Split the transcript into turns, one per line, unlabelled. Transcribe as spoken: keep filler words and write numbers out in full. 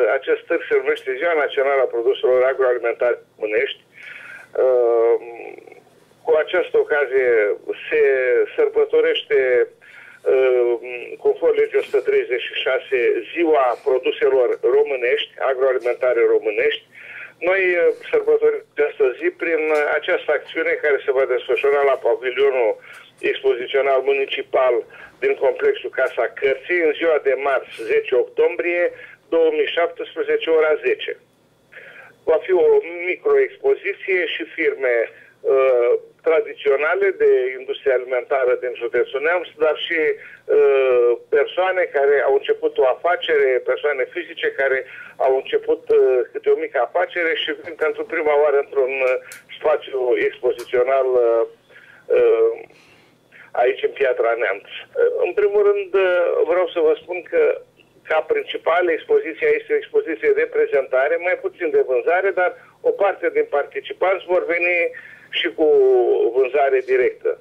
acest târg se numește Ziua Națională a Produselor Agroalimentare Romanesti. Cu această ocazie se sărbătorește, conform legii o sută treizeci și șase, Ziua Produselor Românești, Agroalimentare Românești. Noi sărbătorim această zi prin această acțiune care se va desfășura la pavilionul expozițional municipal din complexul Casa Cărții în ziua de marți, zece octombrie două mii șaptesprezece, ora zece. Va fi o microexpoziție și firme uh, tradiționale de industrie alimentară din județul Neamț, dar și uh, persoane care au început o afacere, persoane fizice care au început uh, câte o mică afacere și vin pentru prima oară într-un uh, spațiu expozițional uh, uh, aici în Piatra Neamț. Uh, în primul rând uh, vreau să vă spun că ca principal, expoziția este o expoziție de prezentare, mai puțin de vânzare, dar o parte din participanți vor veni și cu vânzare directă.